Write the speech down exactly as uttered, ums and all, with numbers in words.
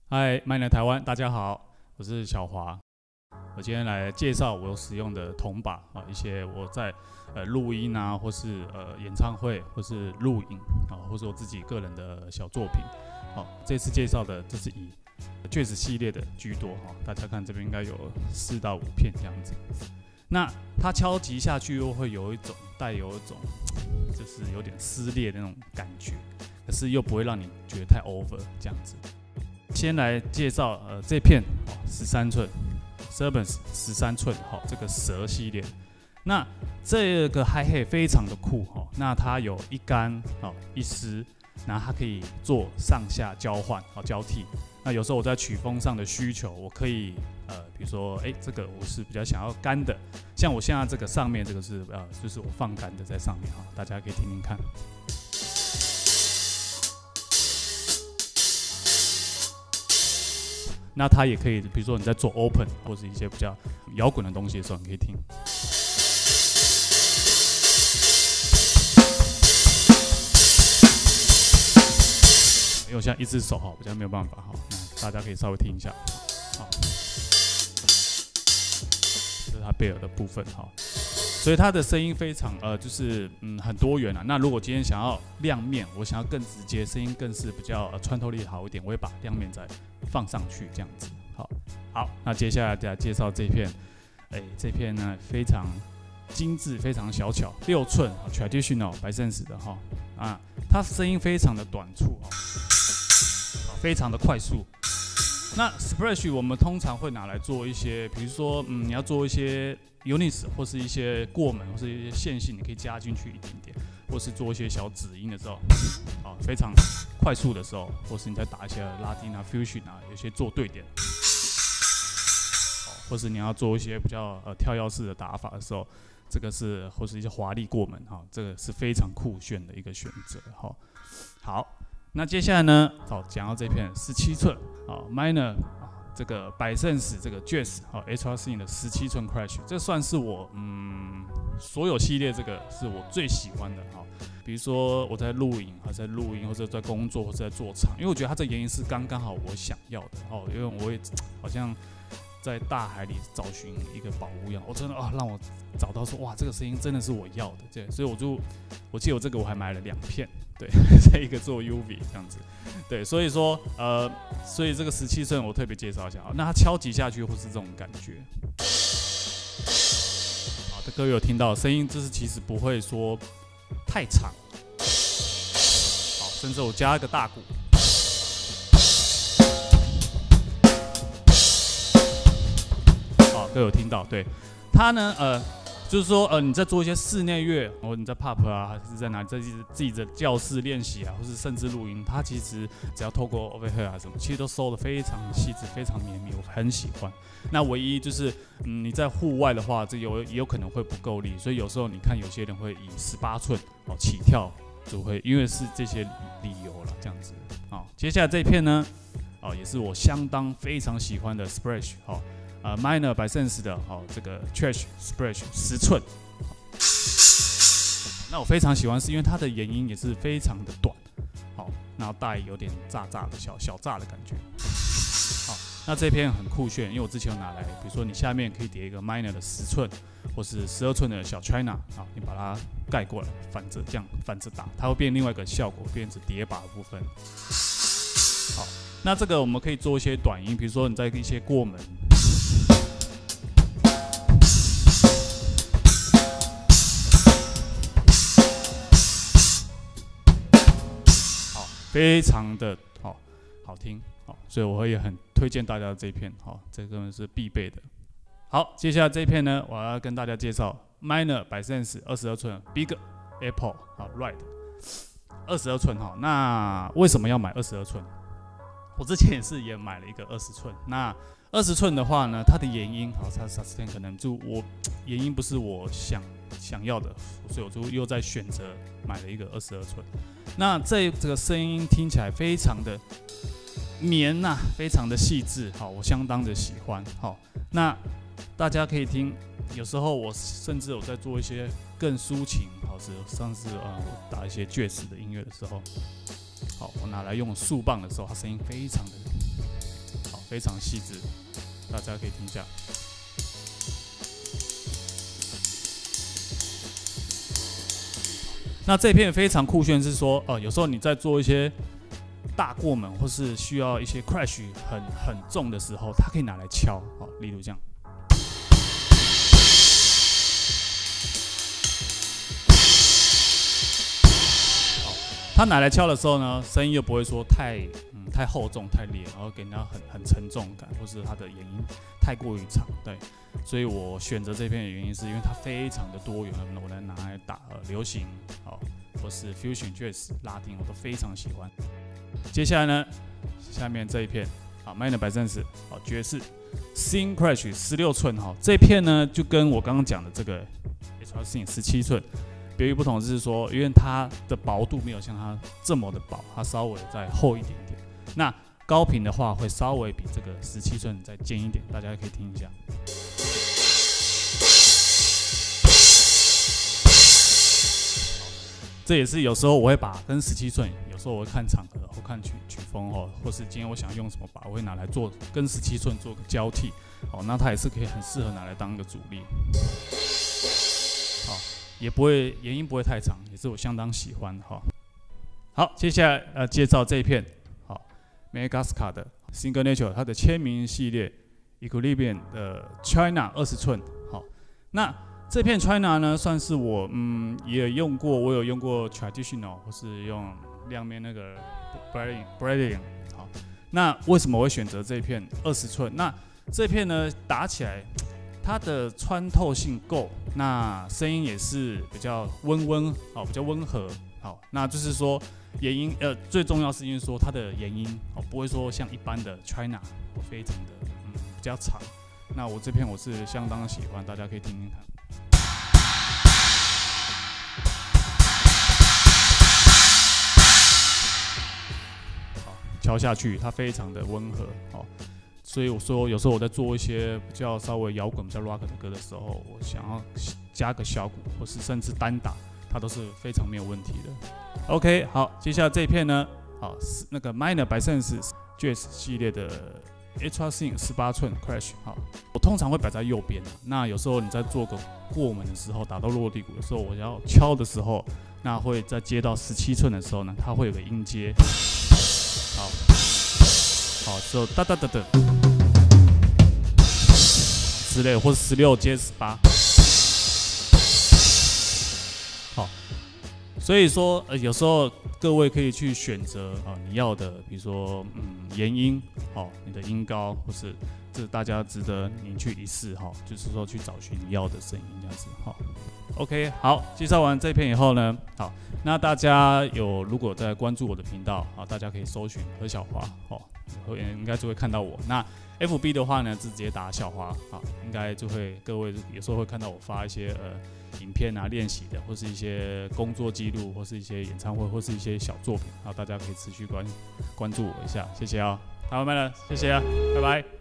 嗨，Miner 台湾，大家好，我是小华。我今天来介绍我使用的铜把啊，一些我在呃录音啊，或是呃演唱会，或是录影啊，或是我自己个人的小作品。好，这次介绍的这是以爵士系列的居多哈，大家看这边应该有四到五片这样子。那它敲击下去又会有一种带有一种就是有点撕裂的那种感觉，可是又不会让你觉得太 over 这样子。先来介绍呃这片十三寸 Servants 十三寸哈，这个蛇系列。那这个 Hi-Hat 非常的酷哈，那它有一干哦一湿，然后它可以做上下交换哦交替。那有时候我在曲风上的需求，我可以呃比如说哎这个我是比较想要干的，像我现在这个上面这个是呃就是我放干的在上面哈，大家可以听听看。那它也可以，比如说你在做 open 或是一些比较摇滚的东西的时候，你可以听。因为我现在一只手哈，比较没有办法哈，那大家可以稍微听一下。好，这是它贝尔的部分哈，所以它的声音非常呃，就是嗯很多元啊。那如果今天想要亮面，我想要更直接，声音更是比较、呃、穿透力好一点，我会把亮面再放上去这样子。好，好，那接下来大家介绍这片，哎，这片呢非常精致，非常小巧，六寸 traditional 白圣石的哈啊，它声音非常的短促哈，非常的快速。那 Splash 我们通常会拿来做一些，比如说嗯你要做一些 units 或是一些过门或是一些线性，你可以加进去一点点，或是做一些小指音的时候，啊非常快速的时候，或是你在打一些拉丁啊 fusion 啊，有些做对点，或是你要做一些比较呃跳跃式的打法的时候，这个是或是一些华丽过门哈，这个是非常酷炫的一个选择哈。好，那接下来呢，好讲到这片十七寸啊 Miner 这个百圣使这个 Jazz 好 H R C 的十七寸 Crash， 这算是我嗯所有系列这个是我最喜欢的哈。比如说我在录影，还在录音，或者在工作，或者在做场，因为我觉得它这原因是刚刚好我想要的哦，因为我也好像在大海里找寻一个宝物一样，我真的啊让我找到说哇这个声音真的是我要的，对，所以我就我记得我这个我还买了两片，对，这一个做 U V 这样子，对，所以说呃，所以这个十七寸我特别介绍一下，那它敲击下去会是这种感觉。好的，各位有听到声音，就是其实不会说太长，好，甚至我加一个大鼓。都有听到，对它呢，呃，就是说，呃，你在做一些室内乐，或你在 pub 啊，还是在哪里，在自己自己的教室练习啊，或是甚至录音，它其实只要透过 overhead 啊什么，其实都收得非常细致，非常绵密，我很喜欢。那唯一就是，嗯，你在户外的话，这有也有可能会不够力，所以有时候你看有些人会以十八寸哦起跳，就会因为是这些理由了，这样子。好，接下来这一片呢，哦，也是我相当非常喜欢的 Splash， 好。呃 ，Miner 百圣使的哦，这个 Trash Splash 十寸，那我非常喜欢，是因为它的延音也是非常的短，好，然后带有点炸炸的小小炸的感觉，好，那这片很酷炫，因为我之前有拿来，比如说你下面可以叠一个 Miner 的十寸或是十二寸的小 China， 好，你把它盖过来，反着这样反着打，它会变另外一个效果，变成叠把的部分，好，那这个我们可以做一些短音，比如说你在一些过门。非常的好，好听，好，所以我会也很推荐大家这一片，好，这个是必备的。好，接下来这一片呢，我要跟大家介绍 Miner 百圣使二十二寸 Big Apple， 好 ，Ride 二十二寸，好，那为什么要买二十二寸？我之前也是也买了一个二十寸，那二十寸的话呢，它的延音，好，它 sustain 可能就我延音不是我想想要的，所以我就又在选择买了一个二十二寸。那这这个声音听起来非常的绵呐、啊，非常的细致，好，我相当的喜欢。好，那大家可以听，有时候我甚至有在做一些更抒情，好，是上次呃我打一些爵士的音乐的时候，好，我拿来用竖棒的时候，它声音非常的非常细致，大家可以听一下。那这片非常酷炫，是说，呃，有时候你在做一些大过门，或是需要一些 crash 很很重的时候，它可以拿来敲，好，例如这样。好，它拿来敲的时候呢，声音又不会说太嗯太厚重、太烈，然后给人家很很沉重感，或是它的延音太过于长，对。所以我选择这片的原因是因为它非常的多元，我能拿来打呃流行，好，或是 fusion jazz 拉丁，我都非常喜欢。接下来呢，下面这一片啊 ，Minor Presence 好爵士 Sing Crash 十六寸哈，这片呢就跟我刚刚讲的这个 H R Sing 十七寸别于不同，就是说，因为它的薄度没有像它这么的薄，它稍微再厚一点点。那高频的话会稍微比这个十七寸再尖一点，大家可以听一下。这也是有时候我会把跟十七寸，有时候我会看场合或看曲曲风哦，或是今天我想用什么把，我会拿来做跟十七寸做个交替，好，那它也是可以很适合拿来当一个主力，好，也不会延音不会太长，也是我相当喜欢哈。好，接下来呃介绍这一片，好 ，Madagascar 的 Signature 它的签名系列 Equilibrium 的 China 二十寸，好，那。这片 China 呢，算是我嗯也用过，我有用过 traditional 或是用亮面那个 Brazilian Brazilian 好，那为什么我会选择这片二十寸？那这片呢打起来，它的穿透性够，那声音也是比较温温，好，比较温和，好，那就是说延音呃最重要是因为说它的延音哦不会说像一般的 China 非常的嗯比较长，那我这片我是相当喜欢，大家可以听听看。敲下去，它非常的温和，哦，所以我说有时候我在做一些比较稍微摇滚、比较 rock 的歌的时候，我想要加个小鼓，或是甚至单打，它都是非常没有问题的。OK， 好，接下来这一片呢，好，那个 Minor Presence Jazz 系列的 H R Sing 十八寸 Crash， 好，我通常会摆在右边。那有时候你在做个过门的时候，打到落地鼓的时候，我要敲的时候，那会在接到十七寸的时候呢，它会有个音阶。好，好，之后哒哒哒哒之类，或者十六接十八，好，所以说呃有时候各位可以去选择啊、呃、你要的，比如说嗯延音，好、哦，你的音高，或是这大家值得你去一试哈、哦，就是说去找寻你要的声音这样子哈。哦 OK， 好，介绍完这片以后呢，好，那大家有如果在关注我的频道，好，大家可以搜寻何小华，哦，应该就会看到我。那 F B 的话呢，就直接打小华，好，应该就会各位有时候会看到我发一些呃影片啊练习的，或是一些工作记录，或是一些演唱会，或是一些小作品，好，大家可以持续关关注我一下，谢谢啊、哦，台湾麦了，谢谢啊，拜拜。